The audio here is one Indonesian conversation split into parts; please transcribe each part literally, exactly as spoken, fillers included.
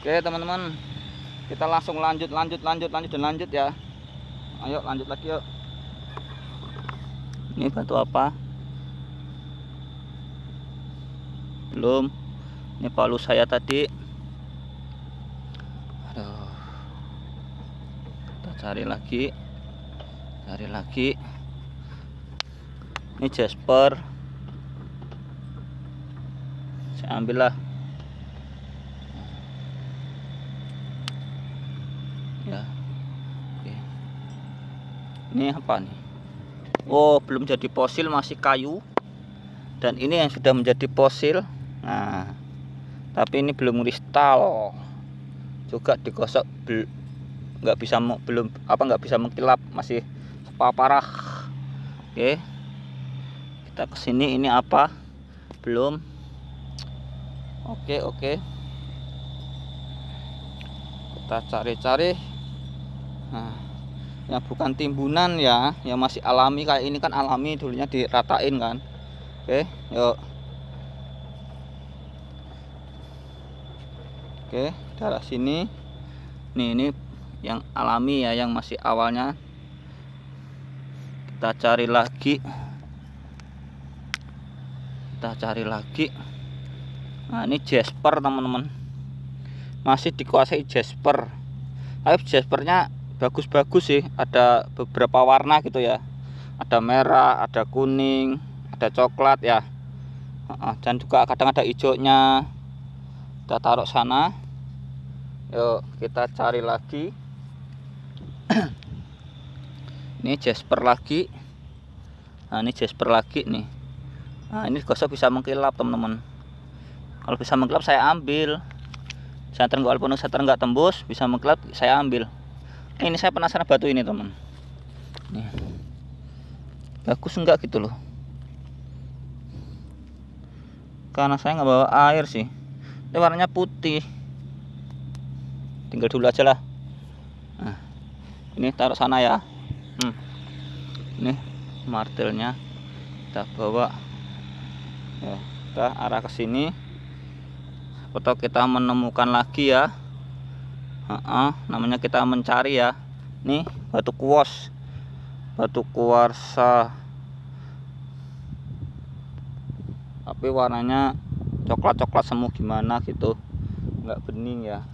Oke teman-teman, kita langsung lanjut lanjut lanjut lanjut dan lanjut ya. Ayo lanjut lagi yuk. Ini batu apa? Belum. Ini palu saya tadi. Aduh. Kita cari lagi. Cari lagi. Ini jasper. Saya ambil lah. Ya. Oke. Ini apa nih? Oh, belum jadi fosil, masih kayu. Dan ini yang sudah menjadi fosil. Nah, tapi ini belum kristal. Juga digosok nggak bisa belum apa nggak bisa mengkilap, masih separah. Oke. Kita kesini, ini apa? Belum. Oke, oke. Kita cari-cari. Nah, yang bukan timbunan ya, yang masih alami kayak ini kan alami, dulunya diratain kan. Oke, yuk. Oke, daerah sini. Nih, ini yang alami ya, yang masih awalnya. Kita cari lagi. Kita cari lagi. Nah, ini jasper teman-teman. Masih dikuasai jasper. Tapi jaspernya bagus-bagus sih, ada beberapa warna gitu ya, ada merah, ada kuning, ada coklat ya, dan juga kadang ada hijaunya. Kita taruh sana. Yuk kita cari lagi. Ini jasper lagi. Nah, ini jasper lagi nih. Nah, ini gosok bisa mengkilap teman-teman. Kalau bisa mengkilap saya ambil. Saya walaupun saya nggak tembus, bisa mengkilap saya ambil. Ini saya penasaran batu ini teman. Nih. Bagus enggak gitu loh. Karena saya nggak bawa air sih. Ini warnanya putih. Tinggal dulu aja lah. Nah, ini taruh sana ya. Hmm. Ini martilnya kita bawa. Ya, kita arah ke sini. Atau kita menemukan lagi ya. Uh-uh, namanya kita mencari ya. Nih batu kuas, batu kuarsa, tapi warnanya coklat-coklat semu gimana gitu, nggak bening ya.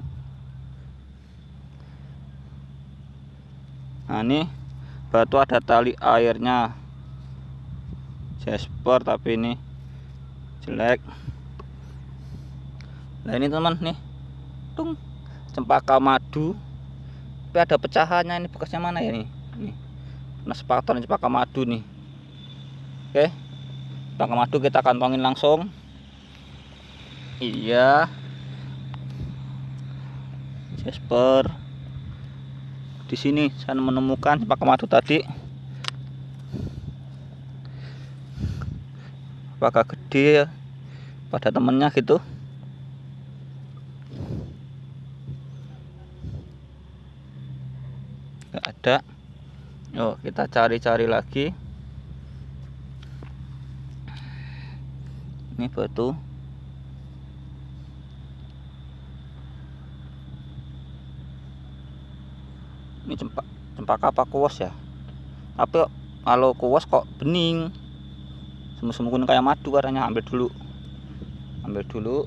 Nah, ini batu ada tali airnya, jasper tapi ini jelek. Nah ini teman nih, tung, cempaka madu, tapi ada pecahannya. Ini bekasnya mana ya nih? Nih, nah sepatan cempaka madu nih. Oke, cempaka madu kita kantongin langsung. Iya, jasper. Di sini saya menemukan cempaka madu tadi. Apakah gede pada temennya gitu? Nggak ada. Yuk kita cari-cari lagi. Ini batu. Ini cempak cempaka apa kuas ya? Tapi kalau kuas kok bening, semu-semu kuning kayak madu warnanya. Ambil dulu, ambil dulu.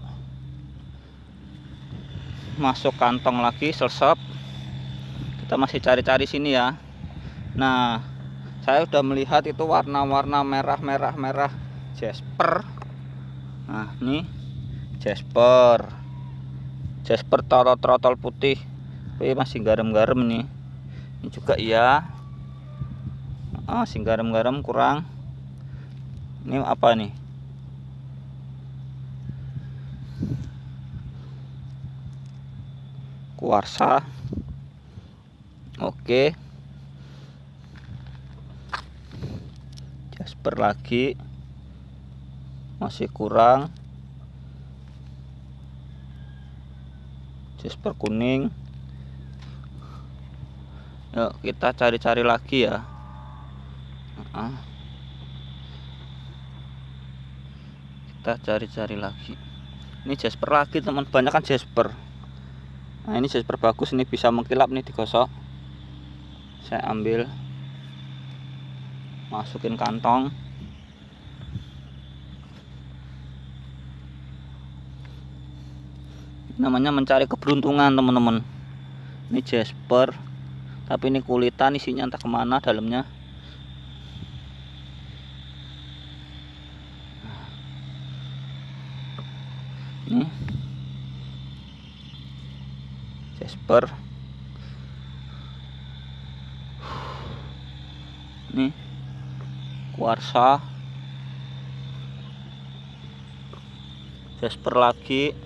Masuk kantong lagi, selsop. Kita masih cari-cari sini ya. Nah, saya udah melihat itu warna-warna merah-merah merah jasper. Nah, ini jasper. Jasper trotol-trotol putih. Tapi masih garam-garam nih. Ini juga iya. Ah, masih garam-garam kurang. Ini apa nih? Kuarsa. Oke, jasper lagi masih kurang. Jasper kuning. Yuk kita cari-cari lagi ya. Kita cari-cari lagi. Ini jasper lagi teman, banyak kan jasper. Nah ini jasper bagus, ini bisa mengkilap nih digosok. Saya ambil, masukin kantong. Namanya mencari keberuntungan teman-teman. Ini jasper, tapi ini kulitan, isinya entah kemana dalamnya. Ini jasper. Nih kuarsa, jasper lagi.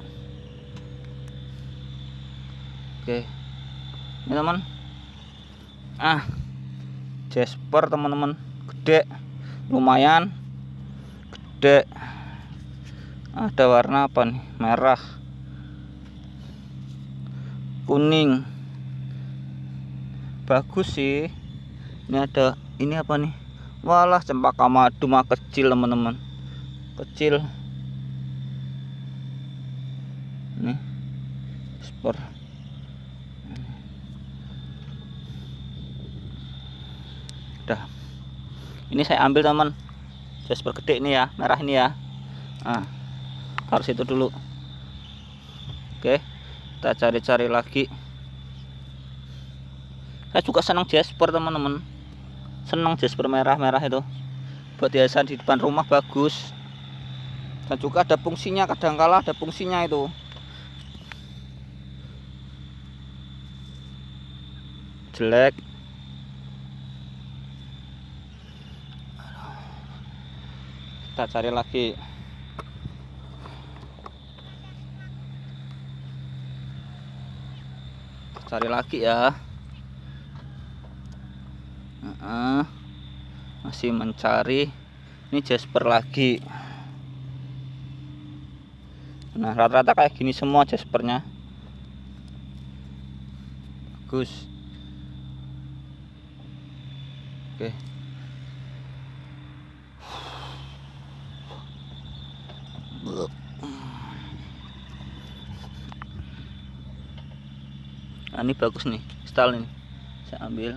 Oke, ini teman, ah jasper teman-teman, gede, lumayan gede. Ada warna apa nih, merah, kuning, bagus sih. Ini ada, ini apa nih, walah cempaka madu mah kecil teman-teman, kecil. Nih jasper. Udah, ini saya ambil teman, jasper gede ini ya, merah ini ya. Nah, taruh situ dulu. Oke, kita cari-cari lagi. Saya juga senang jasper teman-teman, senang jasper merah-merah itu, buat hiasan di depan rumah bagus. Dan juga ada fungsinya, kadangkala ada fungsinya itu. Jelek, kita cari lagi. Cari lagi ya. Uh, masih mencari. Ini jasper lagi. Nah rata-rata kayak gini semua jaspernya, bagus. Oke, nah ini bagus nih, style ini. Saya ambil,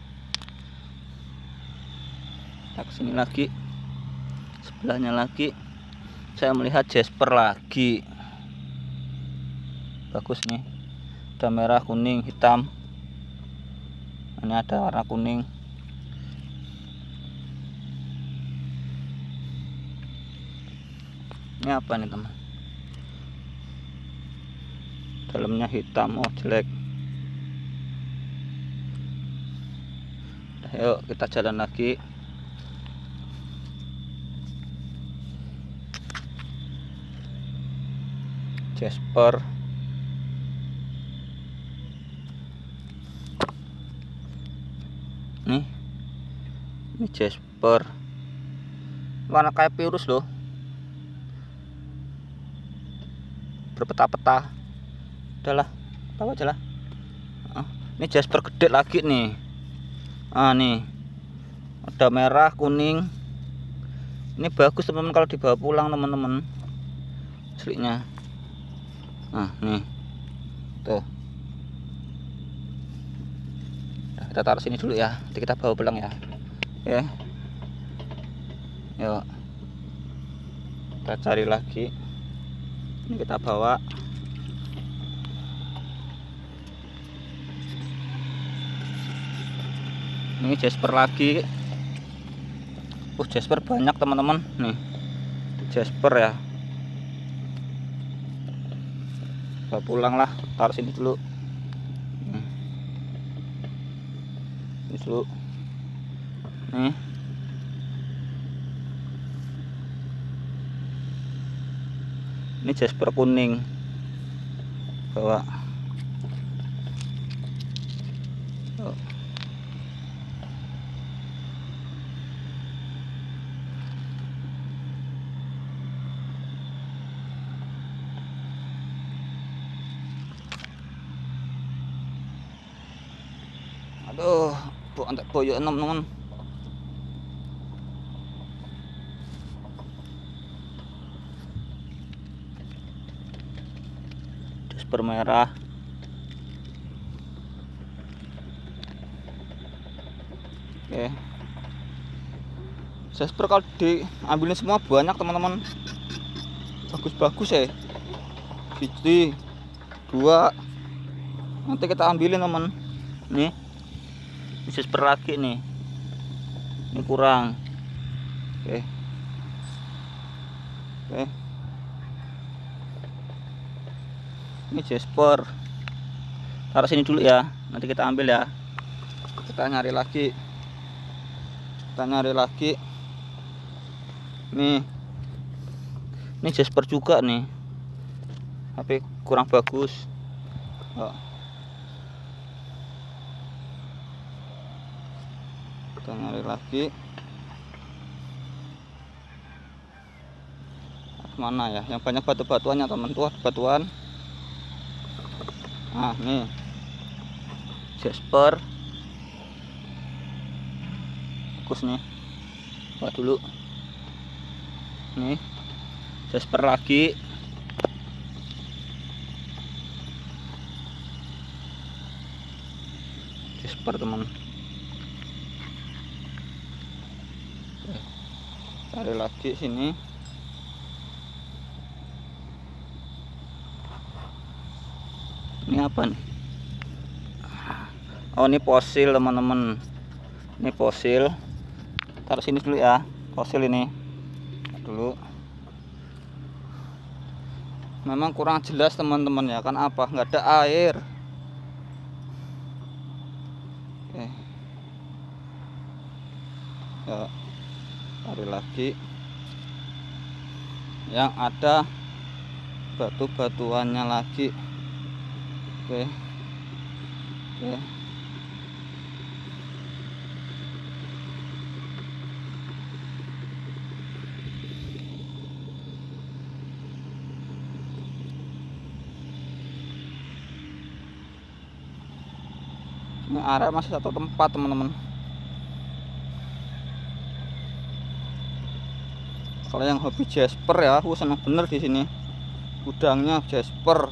kita kesini lagi, sebelahnya lagi. Saya melihat jasper lagi, bagus nih. Ada merah, kuning, hitam. Ini ada warna kuning. Ini apa nih teman, dalamnya hitam, oh jelek. Yuk kita jalan lagi. Jasper, nih ini jasper warna kayak virus loh, berpeta-peta. Udahlah, tahu aja lah. Ah, ini jasper gede lagi nih. Ah nih ada merah, kuning. Ini bagus teman-teman kalau dibawa pulang teman-teman, aslinya. Nah nih tuh, nah, kita taruh sini dulu ya, nanti kita bawa pulang ya. Oke, yuk kita cari lagi. Ini kita bawa. Ini jasper lagi. Uh jasper banyak teman-teman nih, jasper ya. Bawa pulang lah, taruh sini dulu. Ini dulu. Nih. Ini jasper kuning. Bawa. Oh. Aduh, bu antek boyo enam teman. Jasper merah. Oke. Jasper kalau diambilin semua banyak teman-teman, bagus-bagus ya. Biji dua, nanti kita ambilin teman. Nih Jasper lagi nih, ini kurang. Oke. Oke. Ini Jasper, taruh sini dulu ya, nanti kita ambil ya. Kita nyari lagi, kita nyari lagi. Nih, ini Jasper juga nih, tapi kurang bagus. Oh. Kita nyari lagi. Mana ya yang banyak batu-batuannya teman? Tuh batuan. Nah nih Jasper, bagus nih. Buat dulu. Nih Jasper lagi. Jasper teman. Cari lagi sini. Ini apa nih? Oh ini fosil teman-teman. Ini fosil. Taruh sini dulu ya. Fosil ini dulu. Memang kurang jelas teman-teman ya. Kan apa? Nggak ada air. Oke. Ya. Tarik lagi. Yang ada batu-batuannya lagi. Oke. Oke. Ini area masih satu tempat teman-teman. Kalau yang hobi Jasper ya, aku senang bener di sini. Gudangnya Jasper.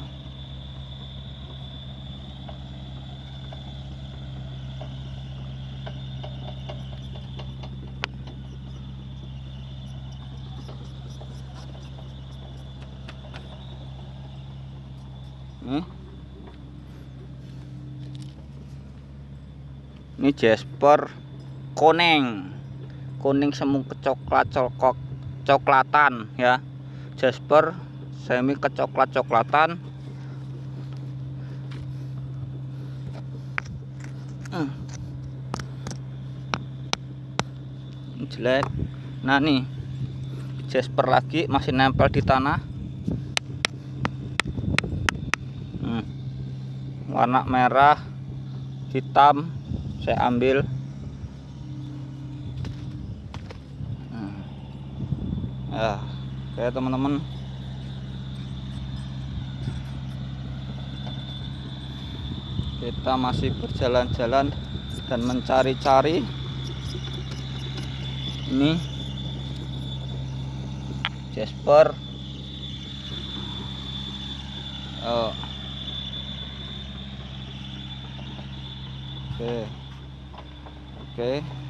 Nih. Ini Jasper kuning. Kuning semu kecoklat cokok coklatan ya. Jasper semi kecoklat-coklatan. Hmm. Ini jelek. Nah nih Jasper lagi masih nempel di tanah. Hmm. Warna merah, hitam, saya ambil. Hmm. Ya, oke teman-teman. Kita masih berjalan-jalan dan mencari-cari. Ini Jasper. Oh. Oke. Oke.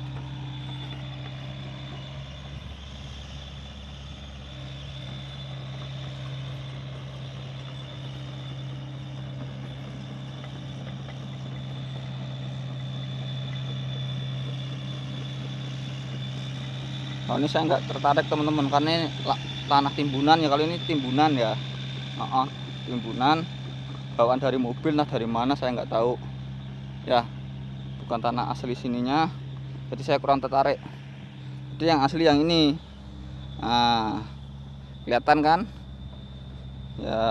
Kalau ini saya nggak tertarik teman-teman, karena ini tanah timbunan ya. Kali ini timbunan ya. Uh -uh, timbunan bawaan dari mobil, nah dari mana saya nggak tahu ya, bukan tanah asli sininya, jadi saya kurang tertarik. Jadi yang asli yang ini. Nah, kelihatan kan ya.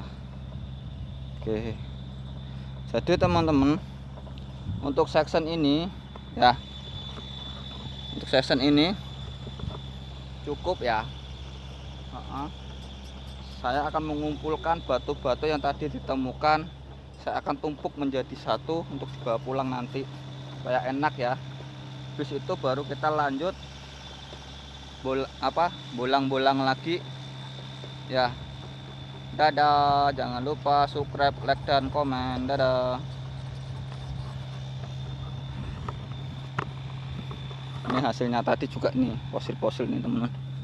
Oke, jadi teman-teman, untuk section ini ya, untuk section ini cukup ya. uh -uh. Saya akan mengumpulkan batu-batu yang tadi ditemukan, saya akan tumpuk menjadi satu untuk dibawa pulang nanti supaya enak ya. Habis itu baru kita lanjut bol apa bolang-bolang lagi ya. Dadah, jangan lupa subscribe, like dan komen. Dadah. Ini hasilnya tadi juga nih, fosil-fosil nih teman-teman.